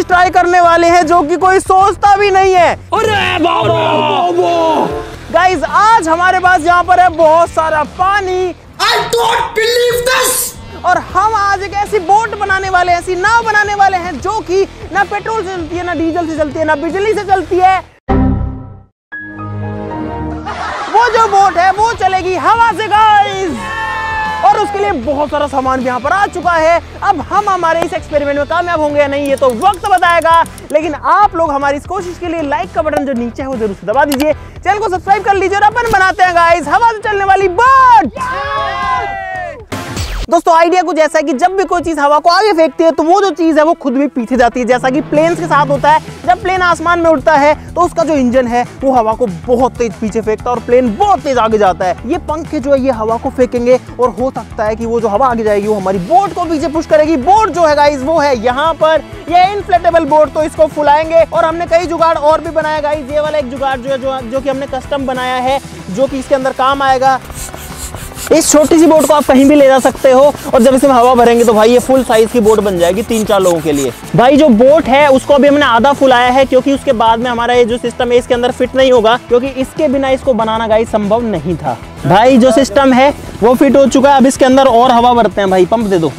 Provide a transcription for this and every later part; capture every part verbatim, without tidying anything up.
चीज ट्राई करने वाले हैं जो कि कोई सोचता भी नहीं है। अरे बाबा गाइस, आज हमारे पास यहाँ पर है बहुत सारा पानी। I don't believe this! और हम आज एक ऐसी बोट बनाने वाले हैं, ऐसी नाव बनाने वाले हैं जो कि ना पेट्रोल से चलती है, ना डीजल से चलती है, ना बिजली से चलती है। वो जो बोट है वो चलेगी हवा से गाइस। और उसके लिए बहुत सारा सामान भी यहाँ पर आ चुका है। अब हम हमारे इस एक्सपेरिमेंट में कामयाब होंगे या नहीं ये तो वक्त बताएगा, लेकिन आप लोग हमारी इस कोशिश के लिए लाइक का बटन जो नीचे है वो जरूर से दबा दीजिए, चैनल को सब्सक्राइब कर लीजिए और अपन बनाते हैं गाइस हवा से चलने वाली बोट। दोस्तों आइडिया कुछ ऐसा है कि जब भी कोई चीज हवा को आगे फेंकती है तो वो जो चीज है वो खुद भी पीछे जाती है, जैसा कि प्लेन्स के साथ होता है। जब प्लेन आसमान में उड़ता है तो उसका जो इंजन है वो हवा को बहुत तेज पीछे फेंकता है और प्लेन बहुत तेज आगे जाता है। ये पंखे जो है ये हवा को फेंकेंगे और हो सकता है कि वो जो हवा आगे जाएगी वो हमारी बोट को पीछे पुश करेगी। बोट जो है गाइस वो है यहाँ पर, ये इनफ्लेटेबल बोट, तो इसको फुलाएंगे। और हमने कई जुगाड़ और भी बनाया गाइस। ये वाला एक जुगाड़ जो है जो, जो कि हमने कस्टम बनाया है, जो कि इसके अंदर काम आएगा। इस छोटी सी बोट को आप कहीं भी ले जा सकते हो और जब इसमें हवा भरेंगे तो भाई ये फुल साइज की बोट बन जाएगी तीन चार लोगों के लिए। भाई जो बोट है उसको अभी हमने आधा फुलाया है क्योंकि उसके बाद में हमारा ये जो सिस्टम है इसके अंदर फिट नहीं होगा, क्योंकि इसके बिना इसको बनाना गाइस संभव नहीं था। भाई जो सिस्टम है वो फिट हो चुका है, अब इसके अंदर और हवा भरते हैं। भाई पंप दे दो।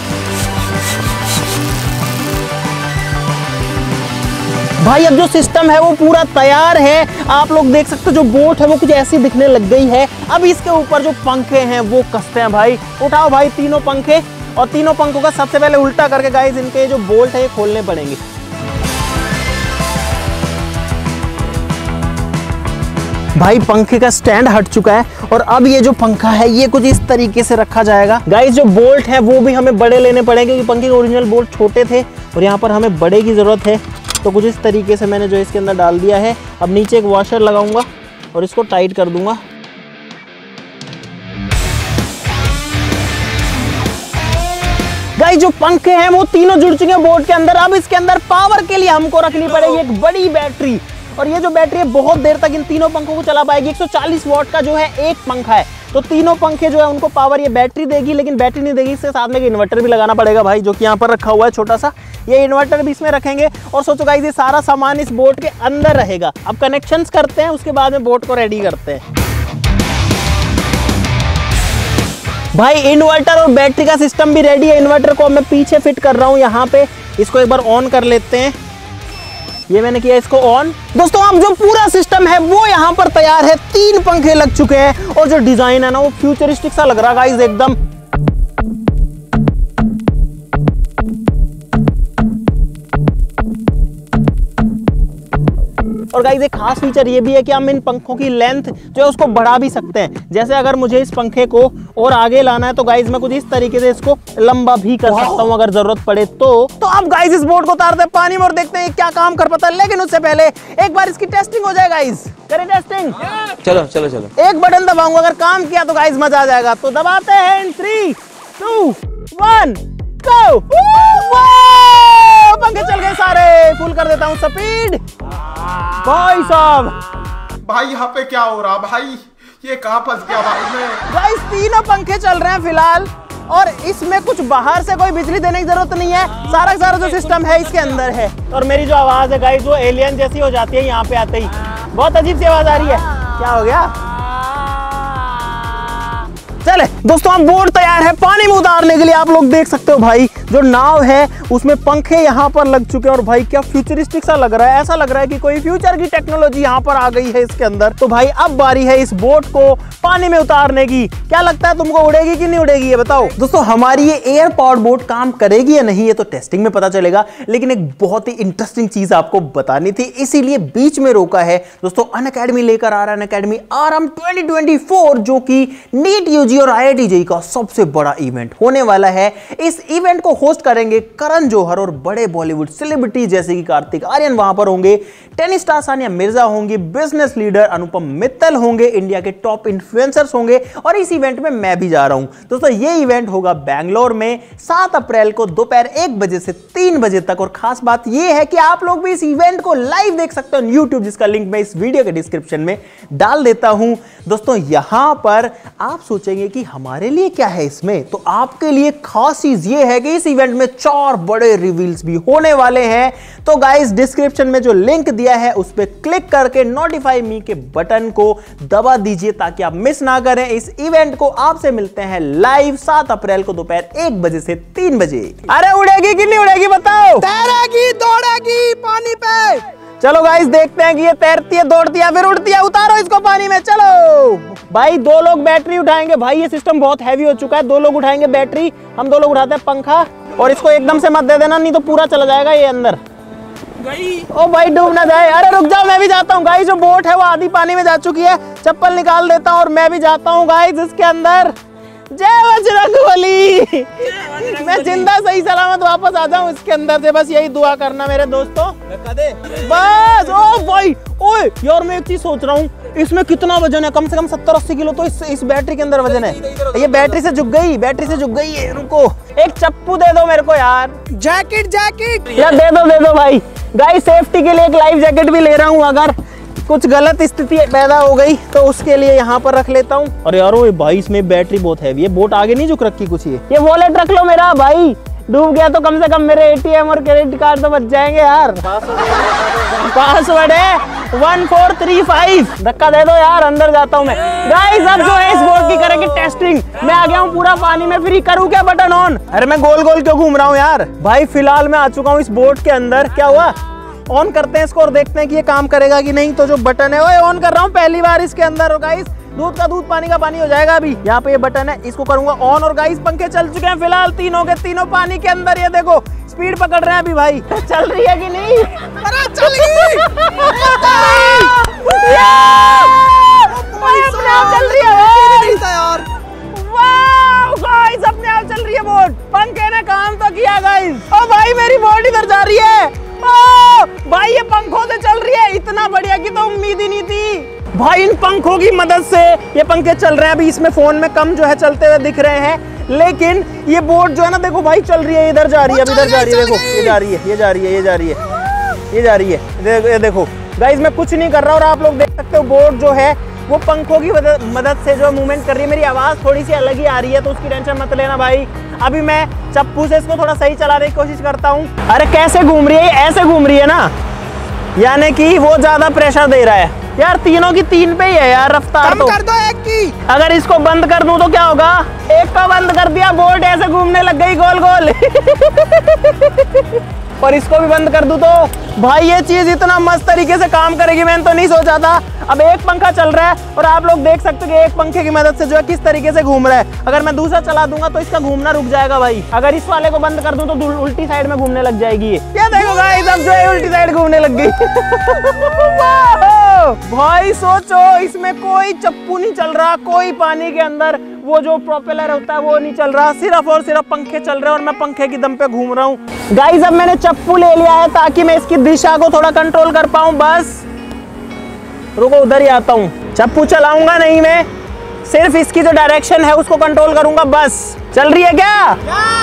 भाई अब जो सिस्टम है वो पूरा तैयार है। आप लोग देख सकते हो जो बोट है वो कुछ ऐसी दिखने लग गई है। अब इसके ऊपर जो पंखे हैं वो कसते हैं। भाई उठाओ भाई तीनों पंखे, और तीनों पंखों का सबसे पहले उल्टा करके गाइस इनके जो बोल्ट है ये खोलने पड़ेंगे। भाई पंखे का स्टैंड हट चुका है और अब ये जो पंखा है ये कुछ इस तरीके से रखा जाएगा। गाइस जो बोल्ट है वो भी हमें बड़े लेने पड़ेंगे क्योंकि पंखे के ओरिजिनल बोल्ट छोटे थे और यहाँ पर हमें बड़े की जरूरत है। तो कुछ इस तरीके से मैंने जो इसके अंदर डाल दिया है। अब नीचे एक वॉशर लगाऊंगा और इसको टाइट कर दूंगा। गाइस जो पंखे हैं वो तीनों जुड़ चुके हैं बोट के अंदर। अब इसके अंदर पावर के लिए हमको रखनी पड़ेगी एक बड़ी बैटरी, और ये जो बैटरी है बहुत देर तक इन तीनों पंखों को चला पाएगी। एक सौ चालीस वॉट का जो है एक पंखा है, तो तीनों पंखे जो है उनको पावर ये बैटरी देगी, लेकिन बैटरी नहीं देगी, इसके साथ में एक इन्वर्टर भी लगाना पड़ेगा भाई, जो कि यहाँ पर रखा हुआ है छोटा सा। ये इन्वर्टर भी इसमें रखेंगे और सोचो गाइस ये सारा सामान इस बोट के अंदर रहेगा। अब कनेक्शंस करते हैं, उसके बाद में बोट को रेडी करते हैं। भाई इन्वर्टर और बैटरी का सिस्टम भी रेडी है। इन्वर्टर को मैं पीछे फिट कर रहा हूँ यहाँ पे, इसको एक बार ऑन कर लेते हैं। ये मैंने किया इसको ऑन। दोस्तों अब जो पूरा सिस्टम है वो यहाँ पर तैयार है। तीन पंखे लग चुके हैं और जो डिजाइन है ना वो फ्यूचरिस्टिक सा लग रहा है गाइस एकदम। और गाइस एक खास फीचर ये भी है कि हम इन पंखों की लेंथ जो है उसको बढ़ा भी सकते हैं। जैसे अगर मुझे इस पंखे को और आगे लाना है तो गाइस मैं कुछ इस तरीके से इसको लंबा भी कर सकता हूं अगर जरूरत पड़े तो। तो अब गाइस इस बोट को उतारते हैं पानी में और देखते हैं क्या काम कर पाता है, लेकिन उससे पहले एक बार इसकी टेस्टिंग हो जाए गाइस। करें टेस्टिंग? चलो चलो चलो। एक बटन दबाऊंगा, अगर काम किया तो गाइस मजा आ जाएगा। तो दबाते हैं, थ्री टू वन गो। पंखे चल गए सारे। फुल कर देता हूँ स्पीड। भाई साहब भाई यहाँ पे क्या हो रहा भाई, ये कहाँ फंस गया भाई मैं। गाइस तीनों पंखे चल रहे हैं फिलहाल और इसमें कुछ बाहर से कोई बिजली देने की जरूरत नहीं है। सारा सारा जो सिस्टम है इसके अंदर है। और मेरी जो आवाज है गाइस वो एलियन जैसी हो जाती है यहाँ पे आते ही। बहुत अजीब सी आवाज आ रही है। क्या हो गया? चले दोस्तों हम बोट तैयार है पानी में उतारने के लिए। आप लोग देख सकते हो भाई जो नाव है उसमें पंखे यहाँ पर लग चुके हैं और भाई क्या फ्यूचरिस्टिक सा लग रहा है। ऐसा लग रहा है कि कोई फ्यूचर की टेक्नोलॉजी यहाँ पर आ गई है इसके अंदर। तो भाई अब बारी है इस बोट को पानी में उतारने की। क्या लगता है तुमको उड़ेगी कि नहीं उड़ेगी ये बताओ। दोस्तों हमारी ये एयर पावर्ड बोट काम करेगी या नहीं ये तो टेस्टिंग में पता चलेगा, लेकिन एक बहुत ही इंटरेस्टिंग चीज आपको बतानी थी इसीलिए बीच में रोका है। दोस्तों अनअकैडमी लेकर आ रहा है Unacademy RM twenty twenty four, जो कि नीट यूजी और आईआईटी जेईई का सबसे बड़ा इवेंट होने वाला है। इस इवेंट को होस्ट करेंगे करण जौहर और बड़े बॉलीवुड सेलिब्रिटी जैसे कि कार्तिक आर्यन वहां पर होंगे, टेनिस स्टार सानिया मिर्जा होंगी, बिजनेस लीडर अनुपम मित्तल होंगे, इंडिया के टॉप इन्फ्लुएंसर्स होंगे और इस इवेंट में मैं भी जा रहा हूं। दोस्तों ये इवेंट होगा बैंगलोर में सात अप्रैल को दोपहर एक बजे से तीन बजे तक। और खास बात यह है कि आप लोग भी इस इवेंट को लाइव देख सकते हो यूट्यूब, जिसका लिंक मैं इस वीडियो के डिस्क्रिप्शन में डाल देता हूं। दोस्तों यहां पर आप सोचेंगे सोचेंगे कि हमारे लिए क्या है इसमें, तो आपके लिए खास चीज ये है कि इस इवेंट में चार बड़े रिवील्स भी होने वाले हैं। तो गाइस डिस्क्रिप्शन में जो लिंक दिया है उस पर क्लिक करके नोटिफाई मी के बटन को दबा दीजिए ताकि आप मिस ना करें इस इवेंट को। आपसे मिलते हैं लाइव सात अप्रैल को दोपहर एक बजे से तीन बजे। अरे उड़ेगी कि नहीं उड़ेगी बताओ? तैरेगी दौड़ेगी पानी पे। चलो गाइस देखते हैं कि ये तैरती है, दौड़ती है, फिर उड़ती है। उतारो इसको पानी में, चलो भाई। दो लोग बैटरी उठाएंगे भाई, ये सिस्टम बहुत हैवी हो चुका है। दो लोग उठाएंगे बैटरी, हम दो लोग उठाते हैं पंखा। और इसको एकदम से मत दे देना, नहीं तो पूरा चला जाएगा ये अंदर। ओ भाई डूब ना जाए। अरे रुक जाओ, मैं भी जाता हूँ गाइस। जो बोट है वो आधी पानी में जा चुकी है। चप्पल निकाल देता हूँ और मैं भी जाता हूँ गाइस इसके अंदर। जय बजरंगबली। मैं जिंदा सही सलामत वापस आ जाऊं इसके अंदर से, बस यही दुआ करना मेरे दोस्तों। बस। ओ भाई, ओए यार मैं एक चीज सोच रहा हूँ, इसमें कितना वजन है? कम से कम सत्तर अस्सी किलो तो इस इस बैटरी के अंदर वजन है। ये बैटरी से झुक गई, बैटरी से झुक गई है। रुको, एक चप्पू दे दो मेरे को यार। जैकेट जैकेट यार दे दो दे दो भाई। गाइस सेफ्टी के लिए एक लाइफ जैकेट भी ले रहा हूँ, अगर कुछ गलत स्थिति पैदा हो गई तो उसके लिए यहाँ पर रख लेता हूँ। अरे यार वो भाई इसमें बैटरी बहुत हैवी है, बोट आगे नहीं झुक रखी कुछ। ये ये वॉलेट रख लो मेरा भाई, डूब गया तो कम से कम मेरे एटीएम और क्रेडिट कार्ड तो बच जाएंगे यार। पासवर्ड है वन फोर थ्री फाइव। धक्का दे दो यार, अंदर जाता हूँ मैं। गाइस अब जो है इस बोट की करेंगे टेस्टिंग। मैं आ गया हूँ पूरा पानी में, फ्री करूँ क्या बटन ऑन? अरे मैं गोल गोल क्यों घूम रहा हूँ यार? भाई फिलहाल मैं आ चुका हूँ इस बोट के अंदर। क्या हुआ? ऑन करते हैं इसको और देखते हैं कि ये काम करेगा कि नहीं। तो जो बटन है ओए ऑन कर रहा हूँ पहली बार इसके अंदर। और गाइस दूध का दूध पानी का पानी हो जाएगा। अभी यहाँ पे ये बटन है, इसको करूंगा ऑन। और गाइस पंखे चल चुके हैं फिलहाल, तीनों के तीनों पानी के अंदर। ये देखो स्पीड पकड़ रहे हैं अभी भाई। चल रही है कि नहीं? अरे चल गई। अपने आप चल रही है यार। वाह गाइस अपने आप चल रही है बोट। पंखे ने काम तो किया गाइस। ओ भाई मेरी बोट इधर जा रही है। ओ भाई ये पंखों से चल रही है, इतना बढ़िया की तो उम्मीद ही नहीं थी भाई। इन पंखों की मदद से ये पंखे चल रहे हैं। अभी इसमें फोन में कम जो है चलते हुए दिख रहे हैं, लेकिन ये बोट जो है ना देखो भाई चल रही है। इधर जा रही है, इधर जा रही है, देखो ये जा रही है, ये जा रही है, ये जा रही है, ये जा रही है। ये देखो गाइस मैं कुछ नहीं कर रहा और आप लोग देख सकते हो बोट जो है वो पंखों की मदद से जो मूवमेंट कर रही है। मेरी आवाज थोड़ी सी अलग ही आ रही है तो उसकी टेंशन मत लेना भाई। अभी मैं चप्पू से इसको थोड़ा सही चलाने की कोशिश करता हूँ। अरे कैसे घूम रही है? ऐसे घूम रही है ना, यानी कि वो ज्यादा प्रेशर दे रहा है यार। तीनों की तीन पे ही है यार रफ्तार। तो कर दो एक की। अगर इसको बंद कर दूं तो क्या होगा? एक का बंद कर दिया, बोट ऐसे घूमने लग गई गोल गोल। और इसको भी बंद कर दूं तो भाई ये चीज इतना मस्त तरीके से काम करेगी मैंने तो नहीं सोचा था। अब एक पंखा चल रहा है और आप लोग देख सकते हो कि एक पंखे की मदद से जो है किस तरीके से घूम रहा है। अगर मैं दूसरा चला दूंगा तो इसका घूमना रुक जाएगा भाई। अगर इस वाले को बंद कर दूं तो उल्टी साइड में घूमने लग जाएगी ये। ये देखो गाइस अब जो है उल्टी साइड घूमने लग गई। भाई सोचो इसमें कोई चप्पू नहीं चल रहा, कोई पानी के अंदर वो जो प्रोपेलर होता है वो नहीं चल रहा, सिर्फ और सिर्फ पंखे चल रहे हैं और मैं पंखे की दम पे घूम रहा हूँ। गाइस अब मैंने चप्पू ले लिया है ताकि मैं इसकी दिशा को थोड़ा कंट्रोल कर पाऊं। बस रुको उधर ही आता हूँ। चप्पू चलाऊंगा नहीं मैं, सिर्फ इसकी जो डायरेक्शन है उसको कंट्रोल करूंगा। बस चल रही है क्या?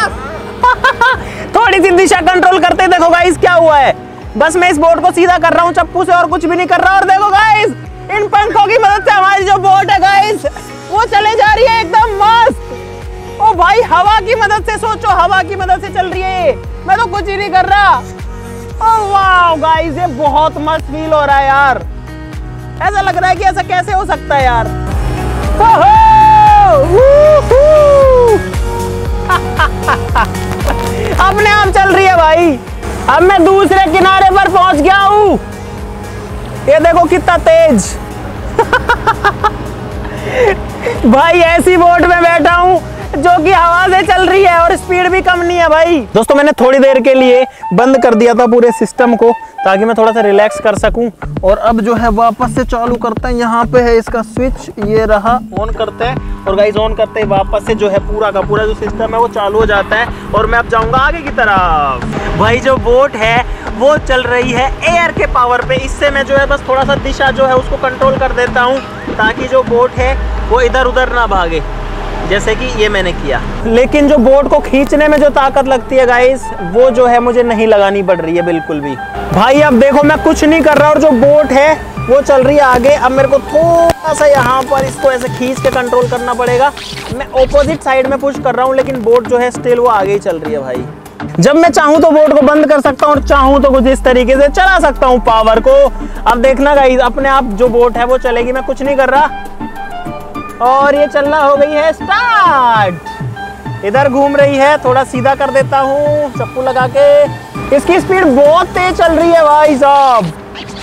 थोड़ी सी दिशा कंट्रोल करते देखो गाइस क्या हुआ है। बस मैं इस बोट को सीधा कर रहा हूँ चप्पू से और कुछ भी नहीं कर रहा। और देखो गाइस इन पंखों की मदद से हमारी जो बोट है गाइस वो चले जा रही है एकदम मस्त। ओ भाई हवा की मदद से, सोचो हवा की मदद से चल रही है, मैं तो कुछ ही नहीं कर रहा। ओ वाह गाइस ये बहुत मस्त फील हो रहा है यार। ऐसा लग रहा है कि ऐसा कैसे हो सकता है यार। अपने आप चल रही है भाई। अब मैं दूसरे किनारे पर पहुंच गया हूं। ये देखो कितना तेज। भाई ऐसी बोट में बैठा हूं जो कि हवा से चल रही है और स्पीड भी कम नहीं है भाई। दोस्तों मैंने थोड़ी देर के लिए बंद कर दिया था पूरे सिस्टम को ताकि मैं थोड़ा सा रिलैक्स कर सकूं। और अब जो है वापस से चालू करते हैं। यहाँ पे है इसका स्विच, ये रहा, ऑन करते हैं और गाइस ऑन करते ही वापस से जो है पूरा का पूरा जो सिस्टम है वो चालू हो जाता है और मैं अब जाऊंगा आगे की तरफ। भाई जो बोट है वो चल रही है एयर के पावर पे। इससे मैं जो है बस थोड़ा सा दिशा जो है उसको कंट्रोल कर देता हूँ ताकि जो बोट है वो इधर उधर ना भागे, जैसे कि ये मैंने किया। लेकिन जो बोट को खींचने में जो ताकत लगती है गाइस वो जो है मुझे नहीं लगानी पड़ रही है बिल्कुल भी। भाई अब देखो मैं कुछ नहीं कर रहा और जो बोट है वो चल रही है आगे। अब मेरे को थोड़ा सा यहाँ पर इसको ऐसे खींच के कंट्रोल करना पड़ेगा। मैं ऑपोजिट साइड में पुश कर रहा हूँ, लेकिन बोट जो है स्टिल वो आगे ही चल रही है भाई। जब मैं चाहूँ तो बोट को बंद कर सकता हूँ और चाहूँ तो कुछ इस तरीके से चला सकता हूँ पावर को। अब देखना गाइस, अपने आप जो बोट है वो चलेगी, मैं कुछ नहीं कर रहा। और ये चलना हो गई है स्टार्ट। इधर घूम रही है, थोड़ा सीधा कर देता हूँ चप्पू लगा के। इसकी स्पीड बहुत तेज चल रही है भाई साहब।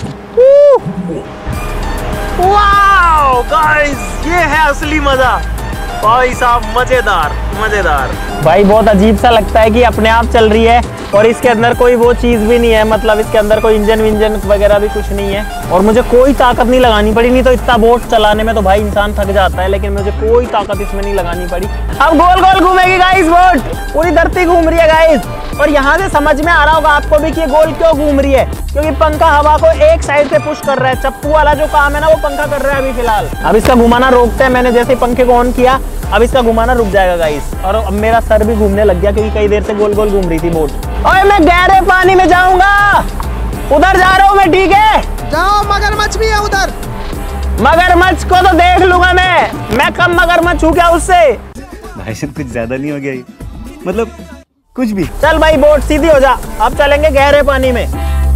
वाओ गाइस, ये है असली मजा भाई साहब, मजेदार मजेदार भाई। बहुत अजीब सा लगता है कि अपने आप चल रही है और इसके अंदर कोई वो चीज भी नहीं है, मतलब इसके अंदर कोई इंजन विंजन वगैरह भी कुछ नहीं है। और मुझे कोई ताकत नहीं लगानी पड़ी, नहीं तो इतना बोट चलाने में तो भाई इंसान थक जाता है, लेकिन मुझे कोई ताकत इसमें नहीं लगानी पड़ी। अब गोल गोल घूमेगी गाइस बोट, पूरी धरती घूम रही है गाइस। और यहाँ से समझ में आ रहा होगा आपको भी कि गोल क्यों घूम रही है, क्योंकि पंखा हवा को एक साइड से पुश कर रहा है। चप्पू वाला जो काम है ना वो पंखा कर रहा है अभी फिलहाल। अब इसका घुमाना रोकते हैं, मैंने जैसे पंखे को ऑन किया अब इसका घुमाना रुक जाएगा गाइस। और अब मेरा सर भी घूमने लग गया क्योंकि कई देर से गोल गोल घूम रही थी बोट। ओए मैं गहरे पानी में जाऊंगा, उधर जा रहा हूँ मैं, ठीक है? जाओ, मगरमच्छ भी है उधर। मगरमच्छ को तो देख लूंगा मैं, मैं कम मगरमच्छ हूँ क्या उससे? भाई साहब कुछ ज्यादा नहीं हो गया ये, मतलब कुछ भी। चल भाई बोट सीधी हो जा, अब चलेंगे गहरे पानी में।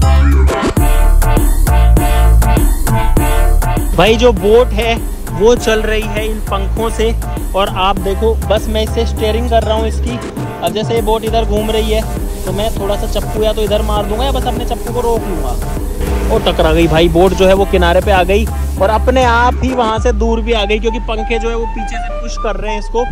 भाई जो बोट है वो चल रही है इन पंखों से, और आप देखो बस मैं इससे स्टीयरिंग कर रहा हूँ इसकी। अब जैसे ये बोट इधर घूम रही है तो मैं थोड़ा सा चप्पू या तो इधर मार दूंगा या बस अपने चप्पू को रोक लूंगा। और टकरा गई भाई बोट, जो है वो किनारे पे आ गई और अपने आप ही वहां से दूर भी आ गई, क्योंकि पंखे जो है वो पीछे से पुश कर रहे हैं इसको।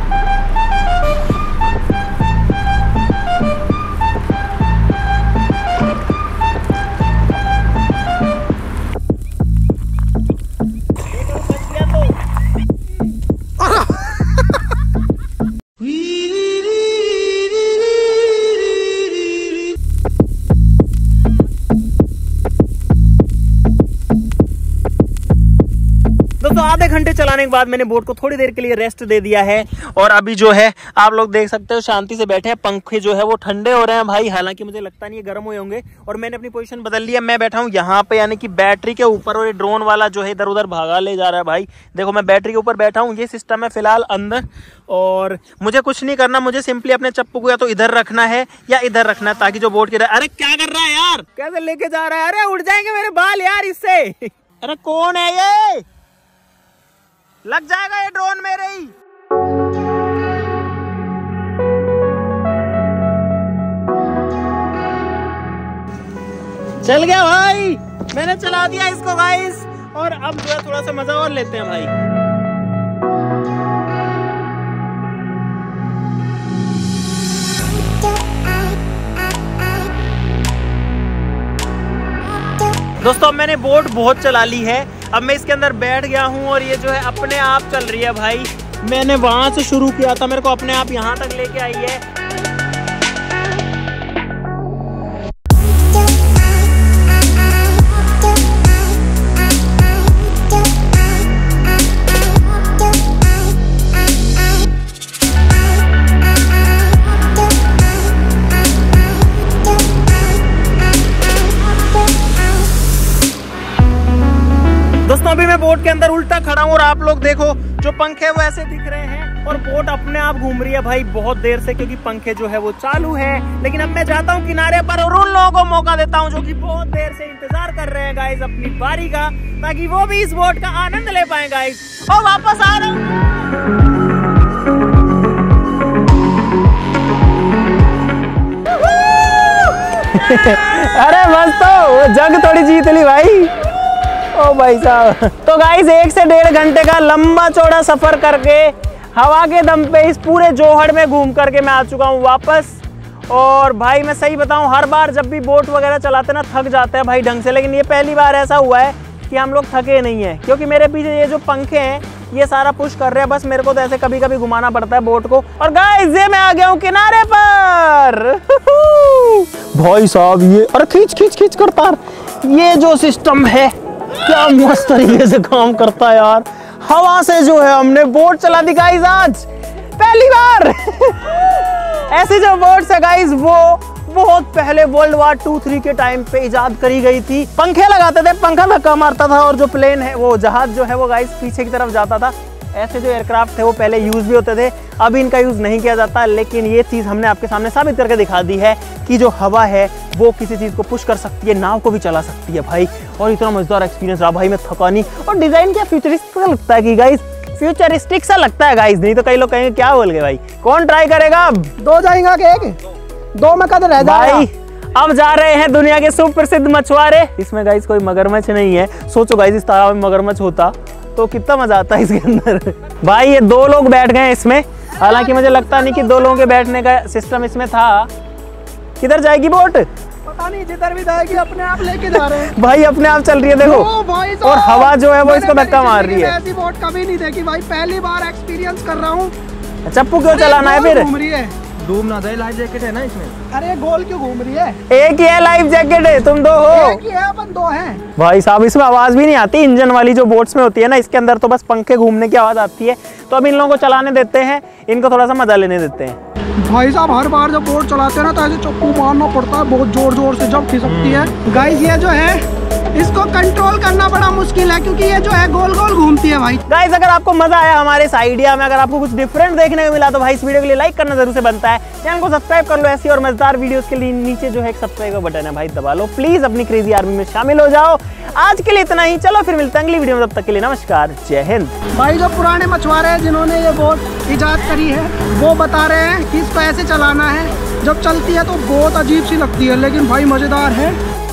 दोस्तों आधे घंटे चलाने के बाद मैंने बोट को थोड़ी देर के लिए रेस्ट दे दिया है, और अभी जो है आप लोग देख सकते हो शांति से बैठे हैं। पंखे जो है वो ठंडे हो रहे हैं भाई, हालांकि मुझे लगता नहीं है गर्म हुए होंगे। और मैंने अपनी पोजीशन बदल लिया, मैं बैठा हूँ यहाँ पे यानी कि बैटरी के ऊपर, और ये ड्रोन वाला जो है इधर उधर भागा ले जा रहा है भाई। देखो मैं बैटरी के ऊपर बैठा हूँ, ये सिस्टम है फिलहाल अंदर, और मुझे कुछ नहीं करना, मुझे सिंपली अपने चप्पू को या तो इधर रखना है या इधर रखना है, ताकि जो बोट की। अरे क्या कर रहा है यार, कैसे लेके जा रहा है? अरे उड़ जाएंगे मेरे बाल यार इससे। अरे कौन है ये? लग जाएगा ये ड्रोन मेरे ही। चल गया भाई, मैंने चला दिया इसको गाइस। और अब जो है थोड़ा सा मजा और लेते हैं भाई। दोस्तों मैंने बोट बहुत चला ली है, अब मैं इसके अंदर बैठ गया हूँ और ये जो है अपने आप चल रही है भाई। मैंने वहां से शुरू किया था, मेरे को अपने आप यहाँ तक लेके आई है। दोस्तों अभी मैं बोट के अंदर उल्टा खड़ा हूँ और आप लोग देखो जो पंखे वो ऐसे दिख रहे हैं और बोट अपने आप घूम रही है भाई बहुत देर से, क्योंकि पंखे जो है वो चालू है। लेकिन अब मैं जाता हूँ किनारे पर और उन लोगों को मौका देता हूँ जो कि बहुत देर से इंतजार कर रहे हैं गाइस अपनी बारी का, ताकि वो भी इस बोट का आनंद ले पाए गाइस। और वापस आ रहा हूँ। अरे बस तो जग थोड़ी जीत ली भाई। ओ भाई साहब, तो गाइस एक से डेढ़ घंटे का लंबा चौड़ा सफर करके हवा के दम पे इस पूरे जोहड़ में घूम करके मैं आ चुका हूँ वापस। और भाई मैं सही बताऊँ, हर बार जब भी बोट वगैरह चलाते ना थक जाते हैं भाई ढंग से, लेकिन ये पहली बार ऐसा हुआ है कि हम लोग थके नहीं है, क्योंकि मेरे पीछे ये जो पंखे हैं ये सारा पुश कर रहे हैं। बस मेरे को तो ऐसे कभी कभी घुमाना पड़ता है बोट को। और गाइस ये मैं आ गया हूँ किनारे पर। भाई साहब ये, अरे खींच खींच खींच करता, ये जो सिस्टम है क्या मस्त तरीके से काम करता है यार। हवा से जो है हमने बोट चला दी गाइस आज पहली बार। ऐसे जो बोट्स है गाइस वो बहुत पहले वर्ल्ड वार टू थ्री के टाइम पे इजाद करी गई थी। पंखे लगाते थे, पंखा धक्का मारता था और जो प्लेन है वो जहाज जो है वो गाइस पीछे की तरफ जाता था। ऐसे जो एयरक्राफ्ट थे वो पहले यूज भी होते थे, अभी इनका यूज नहीं किया जाता। लेकिन ये चीज हमने आपके सामने साबित करके दिखा दी है कि जो हवा है वो किसी चीज को पुश कर सकती है, नाव को भी चला सकती है भाई। और इतना मजेदार एक्सपीरियंस रहा भाई, मैं थका नहीं। और डिजाइन क्या फ्यूचरिस्टिक सा लगता है कि गाइस, फ्यूचरिस्टिक सा लगता है गाइस, नहीं तो कई लोग कहेंगे क्या बोल गए भाई। कौन ट्राई करेगा अब? दो जाएंगे आगे, एक दो में कदर रह भाई अब जा रहे हैं दुनिया के सुप्रसिद्ध मछुआरे। इसमें गाइस कोई मगरमच्छ नहीं है। सोचो गाइस इस तालाब में मगरमच्छ होता तो कितना मजा आता है इसके अंदर। भाई ये दो लोग बैठ गए इसमें, हालांकि मुझे लगता नहीं कि दो लोगों के बैठने का सिस्टम इसमें था। किधर जाएगी बोट? पता नहीं, जिधर भी जाएगी अपने आप लेके जा रहे हैं। भाई अपने आप चल रही है देखो। ओ भाई साहब, और हवा जो है वो इसको मैंने धक्का मेरी मार रही जिंदगी है। में ऐसी बोट कभी नहीं देखी भाई, पहली बार एक्सपीरियंस कर रहा हूँ। चप्पू क्यों चलाना है फिर? घूम रही है, डूब ना जाए, लाइफ जैकेट है ना इसमें। अरे गोल क्यों घूम रही है? एक ही है लाइफ जैकेट है, तुम दो हो। एक ही है, अपन दो हैं। भाई साहब इसमें आवाज भी नहीं आती, इंजन वाली जो बोट्स में होती है ना, इसके अंदर तो बस पंखे घूमने की आवाज आती है। तो अब इन लोगों को चलाने देते हैं, इनको थोड़ा सा मजा लेने देते हैं। भाई साहब हर बार जब बोट चलाते हैं ना तो ऐसे चप्पू मारना पड़ता है बहुत जोर जोर से, जब खिसकती है। गाइस ये जो है इसको कंट्रोल करना बड़ा मुश्किल है, क्योंकि ये जो है गोल गोल घूमती है भाई। गाइस अगर आपको मजा आया हमारे इस आइडिया में, अगर आपको कुछ डिफरेंट देखने को मिला तो भाई इस वीडियो के लिए लाइक करना जरूर से बनता है। चैनल को सब्सक्राइब कर लो, ऐसी और मजेदार वीडियोस के लिए नीचे जो है एक सब्सक्राइब का बटन है भाई, दबा लो प्लीज, अपनी क्रेजी आर्मी में शामिल हो जाओ। आज के लिए इतना ही, चलो फिर मिलते हैं अगली वीडियो में, तब तक के लिए नमस्कार, जय हिंद। भाई जो पुराने मछुआरे हैं जिन्होंने ये बोट इजाद करी है वो बता रहे हैं कि इसको ऐसे चलाना है, जब चलती है तो बहुत अजीब सी लगती है, लेकिन भाई मजेदार है।